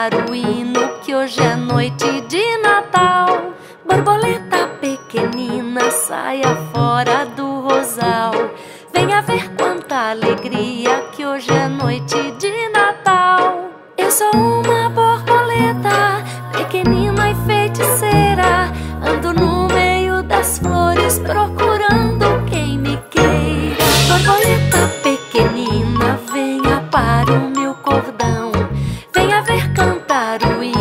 cantar o hino que hoje é noite de Natal. Borboleta pequenina, saia fora do rosal. Venha ver quanta alegria que hoje é noite de Natal. Eu sou uma borboleta pequenina e feiticeira. Ando no meio das flores procurando quem me queira. Borboleta pequenina, venha para o meu cordão. Venha ver cantar o hino